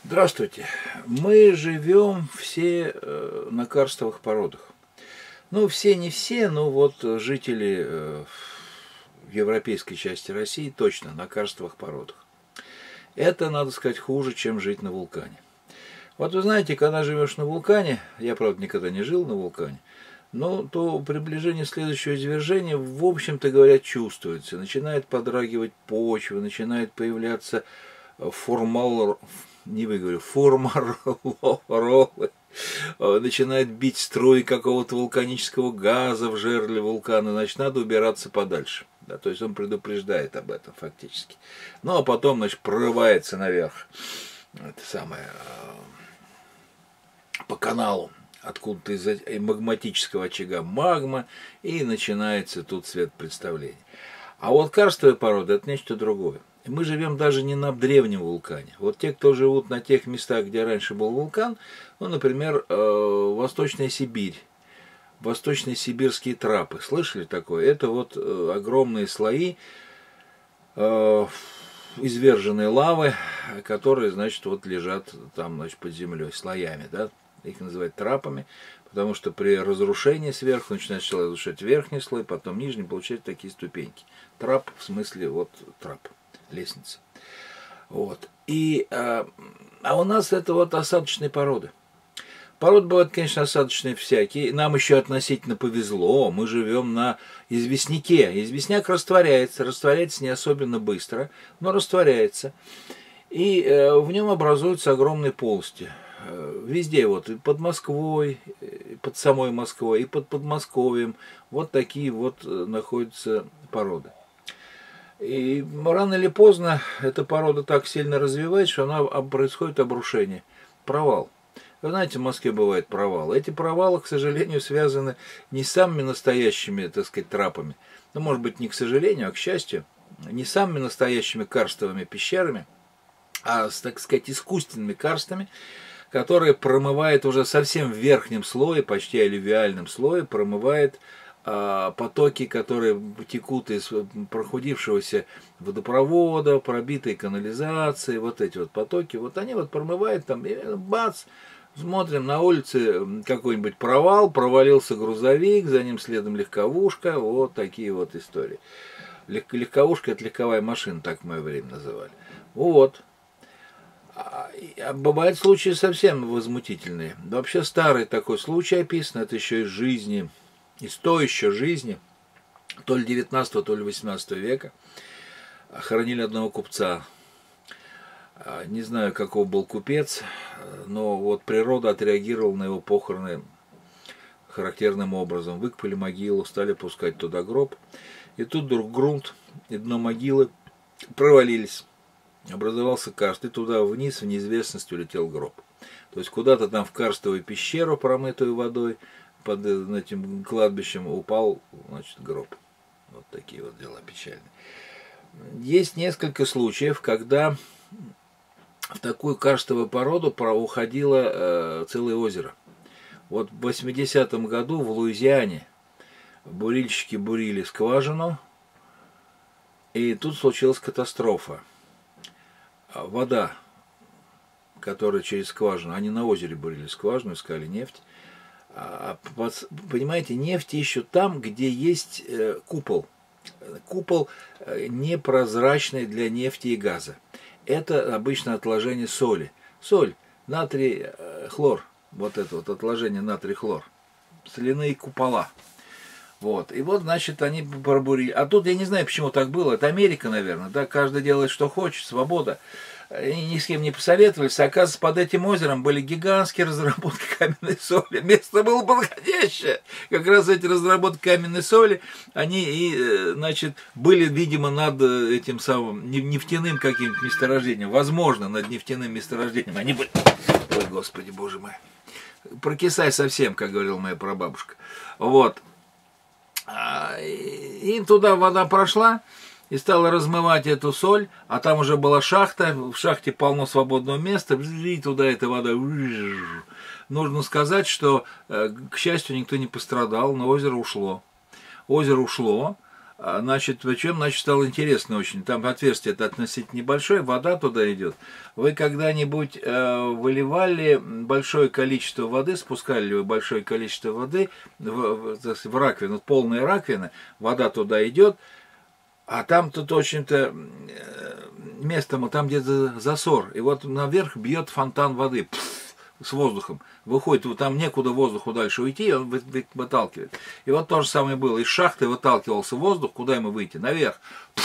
Здравствуйте. Мы живем все на карстовых породах. Ну, все не все, но вот жители в европейской части России точно на карстовых породах. Это, надо сказать, хуже, чем жить на вулкане. Вот вы знаете, когда живешь на вулкане, я, правда, никогда не жил на вулкане, но то приближение следующего извержения, в общем-то говоря, чувствуется. Начинает подрагивать почва, начинает появляться формалролы, начинает бить струи какого-то вулканического газа в жерле вулкана, значит, надо убираться подальше. Да, то есть он предупреждает об этом фактически. Ну, а потом, значит, прорывается наверх, это самое, по каналу, откуда-то из магматического очага магма, и начинается тут свет представления. А вот карстовая порода – это нечто другое. Мы живем даже не на древнем вулкане. Вот те, кто живут на тех местах, где раньше был вулкан, ну, например, Восточная Сибирь, восточные сибирские трапы. Слышали такое? Это вот огромные слои изверженной лавы, которые, значит, вот лежат там, значит, под землей слоями, да? Их называют трапами, потому что при разрушении сверху начинает сначала разрушать верхний слой, потом нижний, получают такие ступеньки. Трап в смысле вот трап, лестница. Вот. А у нас это вот осадочные породы. Породы бывают, конечно, осадочные всякие. Нам еще относительно повезло. Мы живем на известняке. Известняк растворяется не особенно быстро, но растворяется. И в нем образуются огромные полости. Везде, вот, и под Москвой, и под самой Москвой, и под Подмосковьем, вот такие вот находятся породы. И рано или поздно эта порода так сильно развивается, что происходит обрушение, провал. Вы знаете, в Москве бывают провалы. Эти провалы, к сожалению, связаны не с самыми настоящими, так сказать, трапами, ну, может быть, не к сожалению, а к счастью, не с самыми настоящими карстовыми пещерами, а с, так сказать, искусственными карстами, которые промывает уже совсем в верхнем слое, почти аллювиальном слое, промывает потоки, которые текут из прохудившегося водопровода, пробитой канализации, вот эти вот потоки, вот они вот промывают там, и бац, смотрим на улице какой-нибудь провал, провалился грузовик, за ним следом легковушка, вот такие вот истории. Легковушка – это легковая машина, так в мое время называли. Вот. А бывают случаи совсем возмутительные. Вообще старый такой случай описан, это еще из жизни, из той еще жизни, то ли 19, то ли 18 века. Хоронили одного купца. Не знаю, каков был купец, но вот природа отреагировала на его похороны характерным образом. Выкопали могилу, стали пускать туда гроб. И тут вдруг грунт и дно могилы провалились. Образовался карст, и туда вниз в неизвестность улетел гроб. То есть куда-то там в карстовую пещеру, промытую водой, под этим кладбищем упал, значит, гроб. Вот такие вот дела печальные. Есть несколько случаев, когда в такую карстовую породу уходило целое озеро. Вот в 80-м году в Луизиане бурильщики бурили скважину, и тут случилась катастрофа. Вода, которая через скважину, они на озере бурили скважину, искали нефть. Понимаете, нефть ищут там, где есть купол. Купол непрозрачный для нефти и газа. Это обычно отложение соли. Соль, натрий, хлор. Вот это вот отложение натрий-хлор. Соляные купола. Вот. И вот, значит, они пробурили. А тут я не знаю, почему так было. Это Америка, наверное. Да? Каждый делает, что хочет. Свобода. И ни с кем не посоветовались. Оказывается, под этим озером были гигантские разработки каменной соли. Место было подходящее. Как раз эти разработки каменной соли, они, значит, были, видимо, над этим самым нефтяным каким-то месторождением. Возможно, над нефтяным месторождением. Они были... Ой, Господи, Боже мой. Прокисай совсем, как говорила моя прабабушка. Вот. И туда вода прошла и стала размывать эту соль, а там уже была шахта, в шахте полно свободного места, и туда эта вода. Нужно сказать, что, к счастью, никто не пострадал, но озеро ушло. Озеро ушло, Значит, причем, значит, стало интересно очень. Там отверстие это относительно небольшое, вода туда идет. Вы когда-нибудь выливали большое количество воды, спускали ли вы большое количество воды в раковину, полная раковина, вода туда идет, а там тут очень-то местом, там где-то засор. И вот наверх бьет фонтан воды с воздухом. Выходит, вот там некуда воздуху дальше уйти, он выталкивает. И вот то же самое было. Из шахты выталкивался воздух, куда ему выйти? Наверх.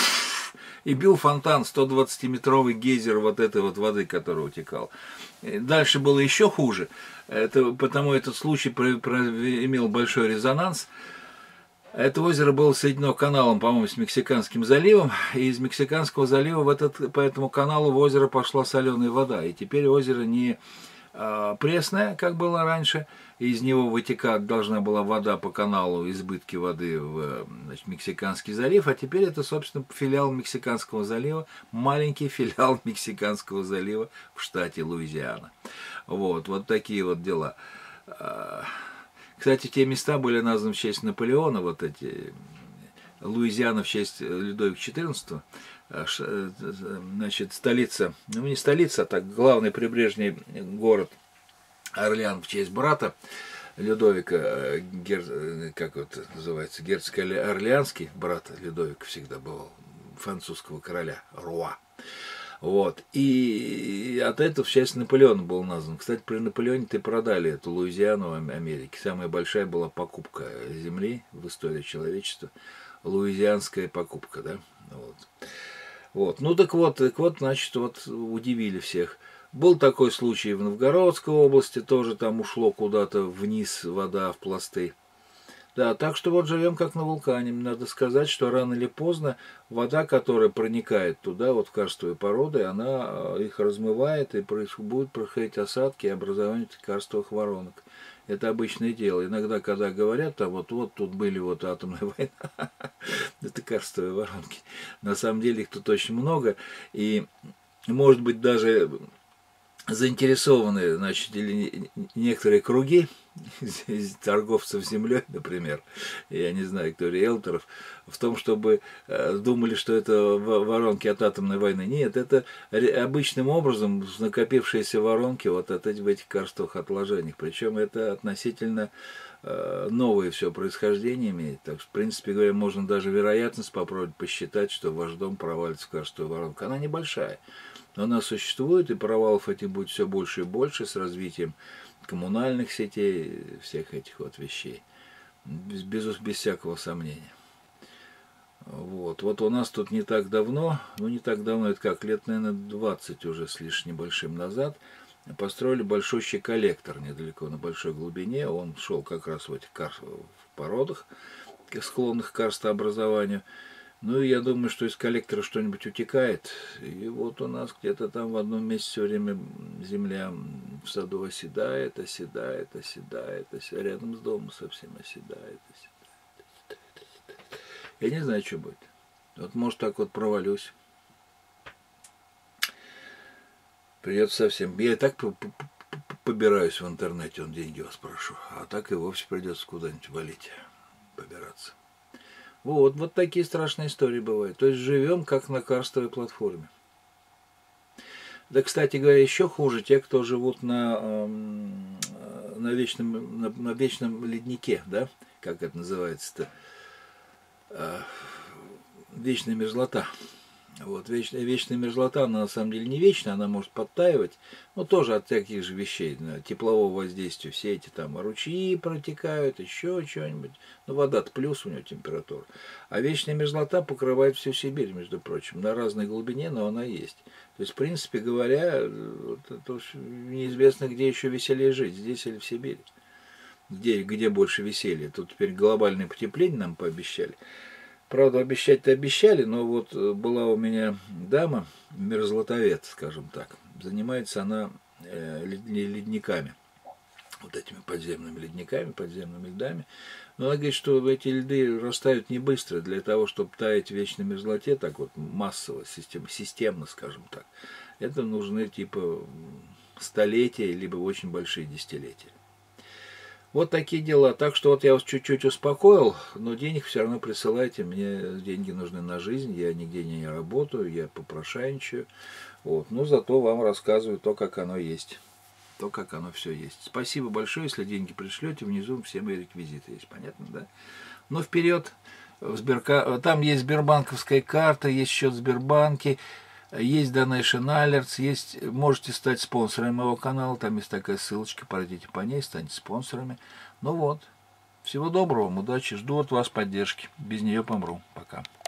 И бил фонтан, 120-метровый гейзер вот этой вот воды, которая утекала. И дальше было еще хуже. Потому этот случай имел большой резонанс. Это озеро было соединено каналом, по-моему, с Мексиканским заливом, и из Мексиканского залива по этому каналу в озеро пошла соленая вода. И теперь озеро не пресное, как было раньше, из него вытекать должна была вода по каналу, избытки воды в Мексиканский залив, а теперь это, собственно, филиал Мексиканского залива, маленький филиал Мексиканского залива в штате Луизиана. Вот такие вот дела. Кстати, те места были названы в честь Наполеона, вот эти, Луизиана в честь Людовика XIV, значит, столица, ну не столица, а так главный прибрежный город Орлеан в честь брата Людовика, как вот называется, герцог Орлеанский, брат Людовика всегда бывал, французского короля, Руа. Вот. И от этого в честь Наполеона был назван. Кстати, при Наполеоне-то и продали эту Луизиану в Америке. Самая большая была покупка земли в истории человечества. Луизианская покупка, да? Вот. Ну так вот, значит, вот удивили всех. Был такой случай в Новгородской области, тоже там ушло куда-то вниз вода в пласты. Да, так что вот живем как на вулкане. Надо сказать, что рано или поздно вода, которая проникает туда, вот в карстовые породы, она их размывает, и будут проходить осадки и образование карстовых воронок. Это обычное дело. Иногда, когда говорят, а вот тут были вот атомная война, это карстовые воронки. На самом деле их тут очень много, и может быть даже заинтересованы, значит, или некоторые круги торговцев землей, например, я не знаю, кто риэлторов, в том, чтобы думали, что это воронки от атомной войны. Нет, это обычным образом накопившиеся воронки вот в этих карстовых отложениях. Причем это относительно новое все происхождение имеет. Так что, в принципе говоря, можно даже вероятность попробовать посчитать, что ваш дом провалится в карстовую воронку. Она небольшая. Но она существует, и провалов этих будет все больше и больше с развитием коммунальных сетей, всех этих вот вещей. Без всякого сомнения. Вот у нас тут не так давно, это как, лет, наверное, 20 уже с лишним большим назад, построили большущий коллектор недалеко на большой глубине. Он шел как раз в этих породах, склонных к карстообразованию. Ну, и я думаю, что из коллектора что-нибудь утекает. И вот у нас где-то там в одном месте все время земля в саду оседает. Рядом с домом совсем оседает. Я не знаю, что будет. Вот может так вот провалюсь. Придется совсем. Я и так побираюсь в интернете, он деньги вас прошу. А так и вовсе придется куда-нибудь валить, побираться. Вот такие страшные истории бывают. То есть живем как на карстовой платформе. Да, кстати говоря, еще хуже те, кто живут на вечном леднике, да? Как это называется-то? Вечная мерзлота. Вот, вечная мерзлота, она на самом деле не вечная, она может подтаивать, но тоже от таких же вещей, теплового воздействия, все эти там ручьи протекают, еще что-нибудь. Ну, вода-то плюс у нее температура. А вечная мерзлота покрывает всю Сибирь, между прочим, на разной глубине, но она есть. То есть, в принципе говоря, неизвестно, где еще веселее жить, здесь или в Сибири. Где больше веселья. Тут теперь глобальное потепление нам пообещали. Правда, обещать-то обещали, но вот была у меня дама, мерзлотовед, скажем так. Занимается она ледниками, вот этими подземными ледниками, подземными льдами. Но она говорит, что эти льды растают не быстро. Для того, чтобы таять в вечной мерзлоте, так вот массово, системно, скажем так, это нужны типа столетия, либо очень большие десятилетия. Вот такие дела. Так что вот я вас чуть-чуть успокоил, но денег все равно присылайте. Мне деньги нужны на жизнь, я нигде не работаю, я попрошайничаю. Вот. Но зато вам рассказываю то, как оно есть. То, как оно все есть. Спасибо большое, если деньги пришлете, внизу все мои реквизиты есть, понятно, да? Но вперед, там есть сбербанковская карта, есть счет в Сбербанке, есть Donation Alerts, есть, можете стать спонсором моего канала, там есть такая ссылочка, пройдите по ней, станьте спонсорами. Ну вот, всего доброго, удачи, жду от вас поддержки, без нее помру, пока.